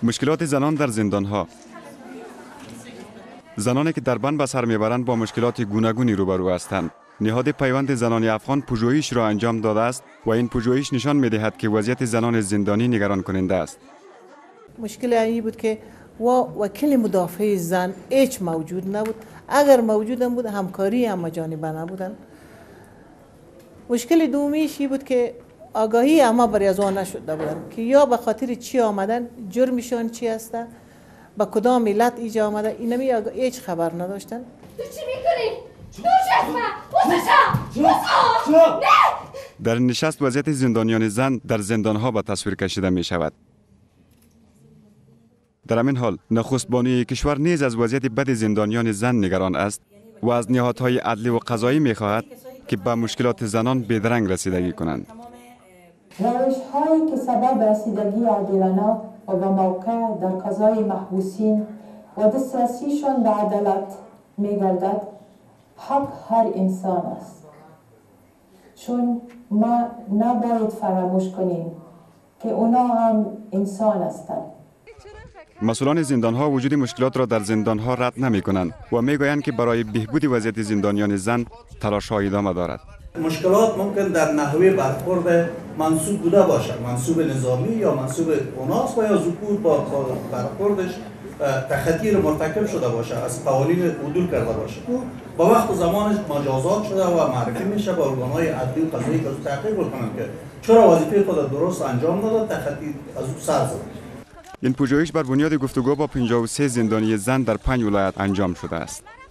مشکلات زنان در زندانها. زنانی که در بند به سر میبرند با مشکلات گوناگونی روبرو هستند. نهاد پیوند زنان افغان پژوهش را انجام داده است و این پژوهش نشان می‌دهد که وضعیت زنان زندانی نگران کننده است. مشکل این بود که وکیل مدافع زن هیچ موجود نبود. اگر موجود بود همکاری هم جانبه نبودن. مشکل دومیش این بود که آگاهی اما برای از آن نشده بودن که یا به خاطر چی آمدن، جرمشان چی هسته، با کدام ملت اینجا آمده، اینمی هیچ خبر نداشتن. تو چی میکنی؟ در نشست وضعیت زندانیان زن در زندانها به تصویر کشیده می شود. در همین حال نخست بانوی کشور نیز از وضعیت بد زندانیان زن نگران است و از نهادهای عدلی و قضایی می خواهد که به مشکلات زنان بیدرنگ رسیدگی کنند. روش‌هایی که سبب رسیدگی عادلانه و به موقع در قضای محبوسین و دسترسیشان به عدالت می‌گردد حق هر انسان است. چون ما نباید فراموش کنیم که اونا هم انسان هستند. مسئولان زندانها وجود مشکلات را در زندانها رد نمی کنند و می گویند که برای بهبود وضعیت زندانیان زن تلاش‌ها ادامه دارد. مشکلات ممکن در نحوه برخورد منسوب بوده باشد، منسوب نظامی یا منسوب اوناس و یا ذکور با برخوردش تخطی مرتکب شده باشه، از قوانین عدول کرده باشه. با وقت و زمانش مجازات شده و معرفی میشه به ارگان‌های عدلی و قضایی که تحقیق بکنند که چرا وظیفه خود درست انجام نداد، تخطی از او سر زد. این پژوهش بر بنیاد گفتگو با 53 زندانی زن در 5 ولایت انجام شده است.